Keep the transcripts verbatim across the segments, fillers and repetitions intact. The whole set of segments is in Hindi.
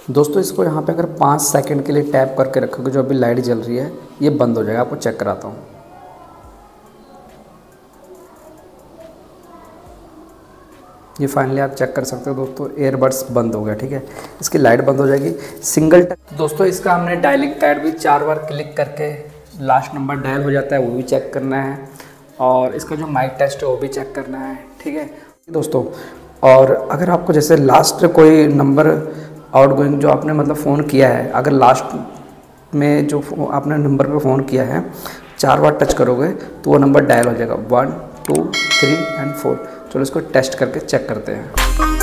दोस्तों इसको यहाँ पे अगर पाँच सेकंड के लिए टैप करके रखोगे, जो अभी लाइट जल रही है ये बंद हो जाएगा। आपको चेक कराता हूँ। ये फाइनली आप चेक कर सकते हो दोस्तों, एयरबड्स बंद हो गया। ठीक है, इसकी लाइट बंद हो जाएगी सिंगल टच। दोस्तों इसका हमने डायलिंग पैड भी चार बार क्लिक करके लास्ट नंबर डायल हो जाता है, वो भी चेक करना है। और इसका जो माइक टेस्ट है वो भी चेक करना है। ठीक है दोस्तों, और अगर आपको जैसे लास्ट कोई नंबर आउटगोइंग जो आपने मतलब फ़ोन किया है, अगर लास्ट में जो आपने नंबर पे फ़ोन किया है चार बार टच करोगे तो वो नंबर डायल हो जाएगा, one two three and four. चलो इसको टेस्ट करके चेक करते हैं।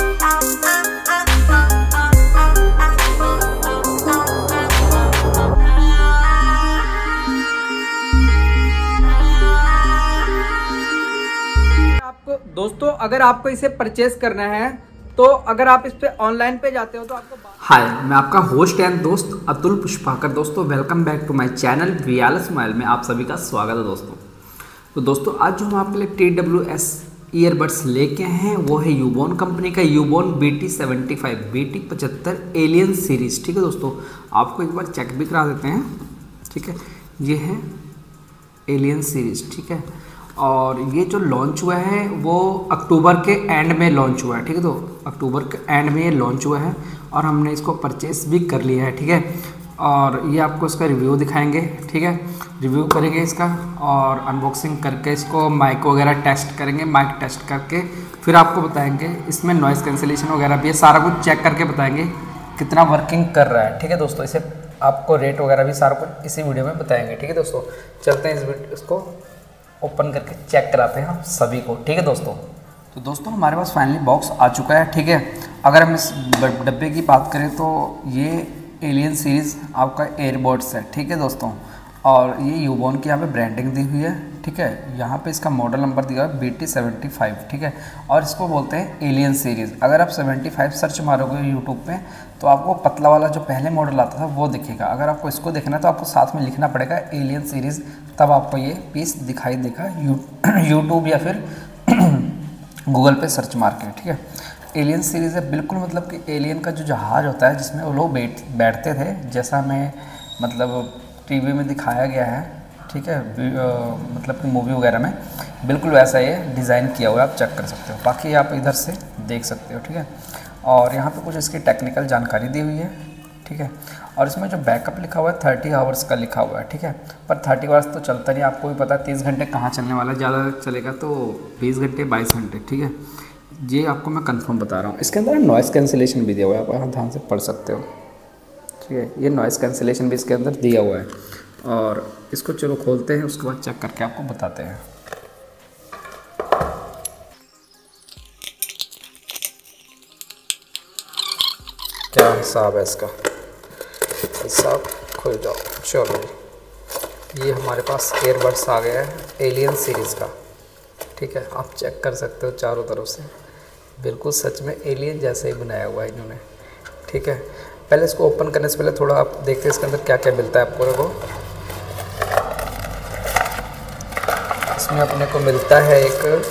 आपको दोस्तों अगर आपको इसे परचेज करना है तो अगर आप इस पे ऑनलाइन पे जाते हो तो आपको हाय, मैं आपका होस्ट एंड दोस्त अतुल पुष्पाकर। दोस्तों welcome back to my channel VL smile में आप सभी का स्वागत है दोस्तों। तो दोस्तों आज जो हम आपके लिए टी डब्ल्यू एस ईयरबड्स लेके हैं वो है यूबोन कंपनी का Ubon B T seventy five B T पचहत्तर एलियन सीरीज़। ठीक है दोस्तों, आपको एक बार चेक भी करा देते हैं। ठीक है, ये है एलियन सीरीज़। ठीक है, और ये जो लॉन्च हुआ है वो अक्टूबर के एंड में लॉन्च हुआ है। ठीक है, तो अक्टूबर के एंड में ये लॉन्च हुआ है और हमने इसको परचेस भी कर लिया है। ठीक है, और ये आपको इसका रिव्यू दिखाएंगे। ठीक है, रिव्यू करेंगे इसका और अनबॉक्सिंग करके इसको माइक वगैरह टेस्ट करेंगे। माइक टेस्ट करके फिर आपको बताएंगे इसमें नॉइज़ कैंसिलेशन वगैरह भी है, सारा कुछ चेक करके बताएंगे कितना वर्किंग कर रहा है। ठीक है दोस्तों, इसे आपको रेट वगैरह भी सारा कुछ इसी वीडियो में बताएंगे। ठीक है दोस्तों, चलते हैं इस वीडियो इसको ओपन करके चेक कराते हैं हम सभी को। ठीक है दोस्तों, तो दोस्तों हमारे पास फाइनली बॉक्स आ चुका है। ठीक है, अगर हम इस डब्बे की बात करें तो ये एलियन सीरीज़ आपका एयरबड्स है। ठीक है दोस्तों, और ये यूबोन की यहाँ पे ब्रांडिंग दी हुई है। ठीक है, यहाँ पे इसका मॉडल नंबर दिया है बी टी सेवेंटी फाइव। ठीक है, और इसको बोलते हैं एलियन सीरीज़। अगर आप सेवेंटी फाइव सर्च मारोगे यूट्यूब पे तो आपको पतला वाला जो पहले मॉडल आता था वो दिखेगा। अगर आपको इसको देखना है तो आपको साथ में लिखना पड़ेगा एलियन सीरीज़, तब आपको ये पीस दिखाई देगा यूट्यूब या फिर गूगल पे सर्च मार के। ठीक है, एलियन सीरीज़ है बिल्कुल, मतलब कि एलियन का जो जहाज़ होता है जिसमें वो लोग बैठ बैठते थे, जैसा हमें मतलब टीवी में दिखाया गया है। ठीक है, मतलब कि मूवी वगैरह में बिल्कुल वैसा ये डिज़ाइन किया हुआ है, आप चेक कर सकते हो। बाकी आप इधर से देख सकते हो। ठीक है, और यहाँ पे कुछ इसकी टेक्निकल जानकारी दी हुई है। ठीक है, और इसमें जो बैकअप लिखा हुआ है थर्टी आवर्स का लिखा हुआ है। ठीक है, पर थर्टी आवर्स तो चलता नहीं, आपको भी पता है तीस घंटे कहाँ चलने वाला है, ज़्यादा चलेगा तो बीस घंटे बाईस घंटे। ठीक है, ये आपको मैं कंफर्म बता रहा हूँ। इसके अंदर नॉइज़ कैंसिलेशन भी दिया हुआ है, आप यहाँ ध्यान से पढ़ सकते हो। ठीक है, ये नॉइज़ कैंसिलेशन भी इसके अंदर दिया हुआ है। और इसको चलो खोलते हैं, उसके बाद चेक करके आपको बताते हैं। क्या हिसाब है इसका, हिसाब खुल जाओ। चलो ये हमारे पास एयरबड्स आ गया है एलियन सीरीज़ का। ठीक है, आप चेक कर सकते हो चारों तरफ से, बिल्कुल सच में एलियन जैसे ही बनाया हुआ है इन्होंने। ठीक है, पहले इसको ओपन करने से पहले थोड़ा आप देखते हैं इसके अंदर क्या क्या मिलता है आपको। देखो इसमें अपने को मिलता है एक,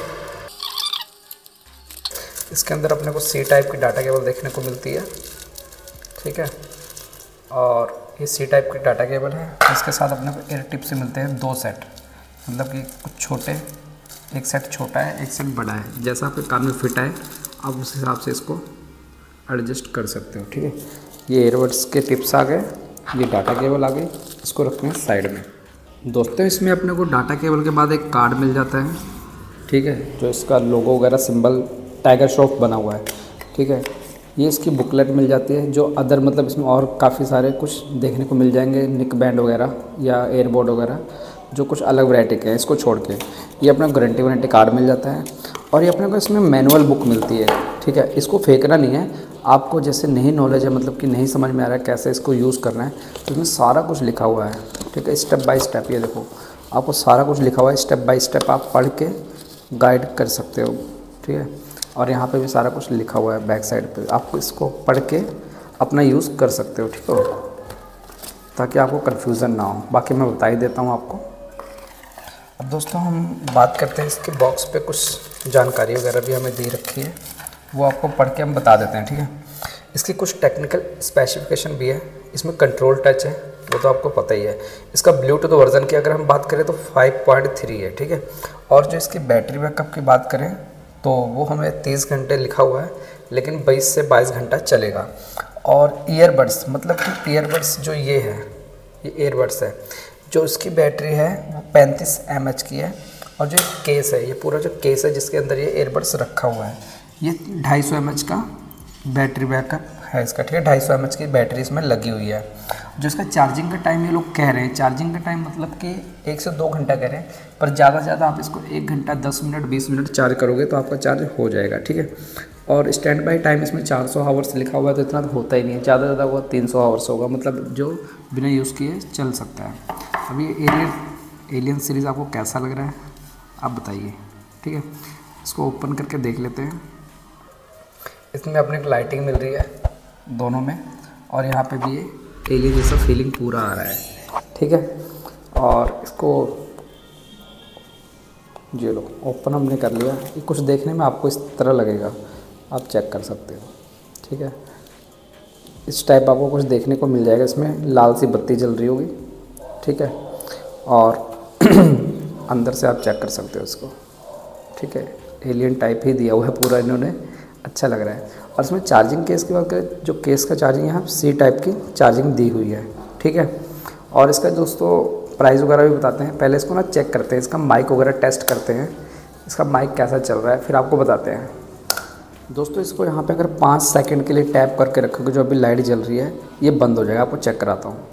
इसके अंदर अपने को सी टाइप की डाटा केबल देखने को मिलती है। ठीक है, और ये सी टाइप की डाटा केबल है। इसके साथ अपने को एयर टिप से मिलते हैं दो सेट, मतलब कि कुछ छोटे, एक सेट छोटा है एक सेट बड़ा है, जैसा आपके कान में फिट आए आप उस हिसाब से इसको एडजस्ट कर सकते हो। ठीक है, ये एयरबड्स के टिप्स आ गए, ये डाटा केबल आ गई, इसको रखते हैं साइड में। दोस्तों इसमें अपने को डाटा केबल के बाद एक कार्ड मिल जाता है। ठीक है, जो इसका लोगो वगैरह सिंबल टाइगर श्रॉफ बना हुआ है। ठीक है, ये इसकी बुकलेट मिल जाती है, जो अदर मतलब इसमें और काफ़ी सारे कुछ देखने को मिल जाएंगे, निक बैंड वगैरह या एयरबोर्ड वगैरह, जो कुछ अलग वैरायटी के हैं। इसको छोड़ के ये अपना गारंटी वारंटी कार्ड मिल जाता है, और ये अपने को इसमें मैनुअल बुक मिलती है। ठीक है, इसको फेंकना नहीं है आपको, जैसे नहीं नॉलेज है, मतलब कि नहीं समझ में आ रहा है कैसे इसको यूज़ करना है, तो इसमें सारा कुछ लिखा हुआ है। ठीक है, स्टेप बाय स्टेप, ये देखो आपको सारा कुछ लिखा हुआ है, स्टेप बाय स्टेप आप पढ़ के गाइड कर सकते हो। ठीक है, और यहाँ पे भी सारा कुछ लिखा हुआ है बैक साइड पे, आप इसको पढ़ के अपना यूज़ कर सकते हो। ठीक है, ताकि आपको कन्फ्यूज़न ना हो। बाकी मैं बता ही देता हूँ आपको। अब दोस्तों हम बात करते हैं इसके बॉक्स पे कुछ जानकारी वगैरह भी हमें दी रखी है, वो आपको पढ़ के हम बता देते हैं। ठीक है, इसकी कुछ टेक्निकल स्पेसिफिकेशन भी है। इसमें कंट्रोल टच है, वो तो आपको पता ही है। इसका ब्लूटूथ वर्जन की अगर हम बात करें तो फाइव पॉइंट थ्री है, ठीक है। और जो इसकी बैटरी बैकअप की बात करें तो वो हमें तीस घंटे लिखा हुआ है, लेकिन बीस से बाईस घंटा चलेगा। और ईयरबड्स, मतलब कि ईयरबड्स जो ये है, ये ईयरबड्स है, जो इसकी बैटरी है वो पैंतीस एम एच की है। और जो केस है, ये पूरा जो केस है जिसके अंदर ये ईयरबड्स रखा हुआ है, ये ढाई सौ एम एच का बैटरी बैकअप है इसका, ठीक है। ढाई सौ एम एच की बैटरी इसमें लगी हुई है। जो इसका चार्जिंग का टाइम ये लोग कह रहे हैं, चार्जिंग का टाइम मतलब कि एक से दो घंटा कह रहे हैं, पर ज़्यादा से ज़्यादा आप इसको एक घंटा दस मिनट बीस मिनट चार्ज करोगे तो आपका चार्ज हो जाएगा, ठीक है। और स्टैंड बाई टाइम इसमें चार सौ आवर्स लिखा हुआ है, तो इतना तो होता ही नहीं है, ज़्यादा से ज़्यादा वो तीन सौ आवर्स होगा, मतलब जो बिना यूज़ किए चल सकता है। अभी एलियन एलियन सीरीज़ आपको कैसा लग रहा है आप बताइए, ठीक है। इसको ओपन करके देख लेते हैं। इसमें अपने को लाइटिंग मिल रही है दोनों में, और यहाँ पे भी ये एलियन जैसा फीलिंग पूरा आ रहा है, ठीक है। और इसको जी लो ओपन हमने कर लिया। ये कुछ देखने में आपको इस तरह लगेगा, आप चेक कर सकते हो, ठीक है। इस टाइप आपको कुछ देखने को मिल जाएगा। इसमें लाल सी बत्ती जल रही होगी, ठीक है। और अंदर से आप चेक कर सकते हो इसको, ठीक है। एलियन टाइप ही दिया हुआ है पूरा इन्होंने, अच्छा लग रहा है। और इसमें चार्जिंग केस की बात करें, जो केस का चार्जिंग है सी टाइप की चार्जिंग दी हुई है, ठीक है। और इसका दोस्तों प्राइस वगैरह भी बताते हैं। पहले इसको ना चेक करते हैं, इसका माइक वगैरह टेस्ट करते हैं, इसका माइक कैसा चल रहा है, फिर आपको बताते हैं। दोस्तों इसको यहाँ पे अगर पाँच सेकंड के लिए टैप करके रखोगे, जो अभी लाइट जल रही है ये बंद हो जाएगा। आपको चेक कराता हूँ।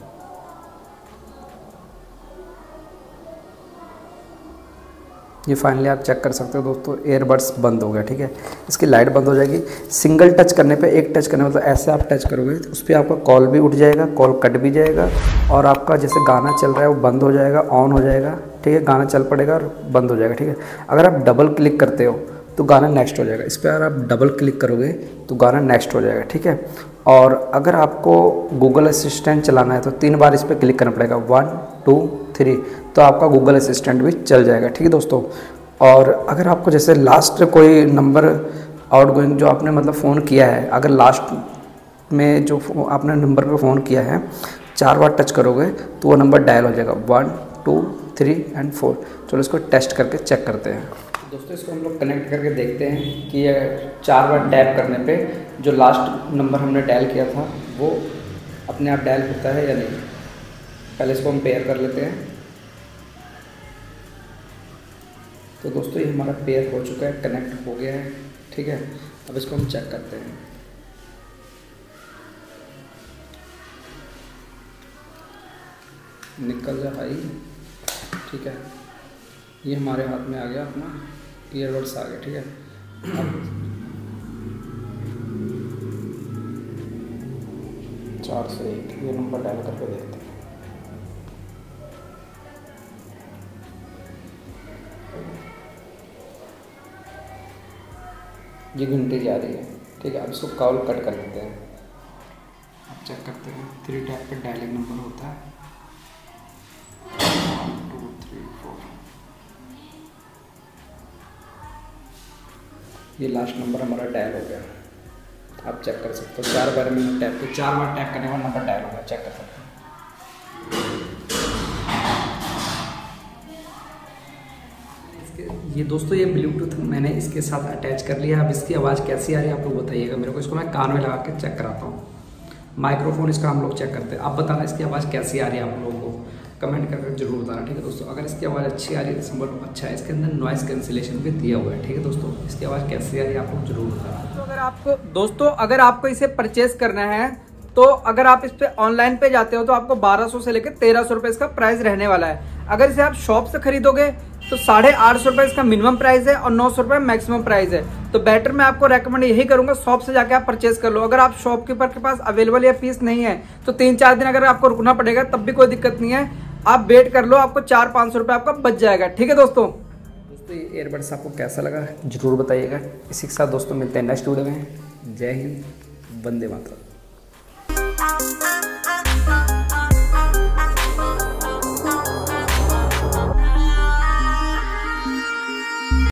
ये फाइनली आप चेक कर सकते हो दोस्तों, एयरबड्स बंद हो गया, ठीक है। इसकी लाइट बंद हो जाएगी। सिंगल टच करने पे, एक टच करने मतलब ऐसे आप टच करोगे तो उस पर आपका कॉल भी उठ जाएगा, कॉल कट भी जाएगा, और आपका जैसे गाना चल रहा है वो बंद हो जाएगा, ऑन हो जाएगा, ठीक है। गाना चल पड़ेगा और बंद हो जाएगा, ठीक है। अगर आप डबल क्लिक करते हो तो गाना नेक्स्ट हो जाएगा। इस पर अगर आप डबल क्लिक करोगे तो गाना नेक्स्ट हो जाएगा, ठीक है। और अगर आपको गूगल असिस्टेंट चलाना है तो तीन बार इस पर क्लिक करना पड़ेगा, वन टू थ्री, तो आपका गूगल असिस्टेंट भी चल जाएगा, ठीक है दोस्तों। और अगर आपको जैसे लास्ट कोई नंबर आउट गोइंग जो आपने मतलब फ़ोन किया है, अगर लास्ट में जो आपने नंबर पे फ़ोन किया है चार बार टच करोगे तो वो नंबर डायल हो जाएगा, one two three and four. चलो इसको टेस्ट करके चेक करते हैं। दोस्तों इसको हम लोग कनेक्ट करके देखते हैं कि ये चार बार टैप करने पे जो लास्ट नंबर हमने डायल किया था वो अपने आप डायल होता है या नहीं। पहले इसको हम पेयर कर लेते हैं। तो दोस्तों ये हमारा पेयर हो चुका है, कनेक्ट हो गया है, ठीक है। अब इसको हम चेक करते हैं। निकल जा भाई, ठीक है। ये हमारे हाथ में आ गया, अपना ईयरबड्स आ गया, ठीक है। अब चार से एक ये नंबर डायल करके देखते हैं। ये घंटे जा रही है, ठीक है। अब इसको कॉल कट कर लेते हैं। अब चेक करते हैं, थ्री टैप पे डायलिंग नंबर होता है, वन टू थ्री फोर। ये लास्ट नंबर हमारा डायल हो गया, आप चेक कर सकते हो। चार बार मैंने टैप किया, चार बार टैप करने का नंबर डायल हो गया, चेक कर सकते हो। ये दोस्तों ये ब्लूटूथ मैंने इसके साथ अटैच कर लिया। अब इसकी आवाज़ कैसी आ रही है आप लोग बताइएगा मेरे को। इसको मैं कान में लगा के चेक कराता हूँ। माइक्रोफोन इसका हम लोग चेक करते हैं। आप बताना इसकी आवाज़ कैसी आ रही है आप लोगों को, कमेंट करके जरूर बताना, ठीक है दोस्तों। अगर इसकी आवाज़ अच्छी आ रही है तो सिंबल अच्छा है। इसके अंदर नॉइस कैंसिलेशन भी दिया हुआ है, ठीक है दोस्तों। इसकी आवाज़ कैसी आ रही है आप लोग जरूर बताना। तो अगर आपको दोस्तों अगर आपको इसे परचेज करना है तो अगर आप इस पे ऑनलाइन पे जाते हो तो आपको बारह सौ से लेकर तेरह सौ रुपए इसका प्राइस रहने वाला है। अगर इसे आप शॉप से खरीदोगे तो साढ़े आठ सौ रुपए इसका मिनिमम प्राइस है और नौ सौ रुपए मैक्सिमम प्राइस है। तो बेटर मैं आपको रेकमेंड यही करूंगा शॉप से जाके आप परचेज कर लो। अगर आप शॉपकीपर के पास अवेलेबल या पीस नहीं है तो तीन चार दिन अगर आपको रुकना पड़ेगा तब भी कोई दिक्कत नहीं है, आप वेट कर लो, आपको चार पाँच सौ रुपए आपका बच जाएगा, ठीक है दोस्तों। दोस्तों ये ईयरबड्स आपको कैसा लगा जरूर बताइएगा। इसी के साथ दोस्तों मिलते हैं नेक्स्ट वीडियो में। जय हिंद, वंदे मातरम।